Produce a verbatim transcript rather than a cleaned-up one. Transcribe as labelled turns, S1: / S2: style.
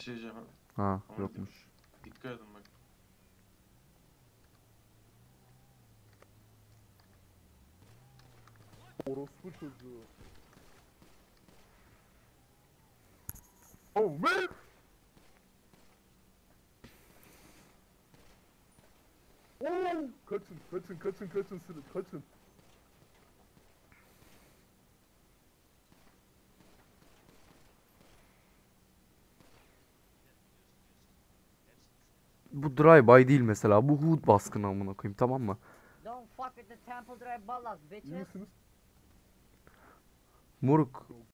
S1: Bir şey diyeceğim abi.
S2: Ha
S1: Ama
S2: yokmuş.
S1: dikkat edin bak.
S3: Orospu çocuğu. Oh man! Oh! Kaçın, kaçın, kaçın, kaçın, sürün, kaçın.
S2: Bu drive-by değil mesela. Bu hood baskını amına koyayım, tamam mı?
S4: Don't fuck with the Temple Drive ballas,
S3: İyi
S4: bitches.
S3: misiniz?
S2: Moruk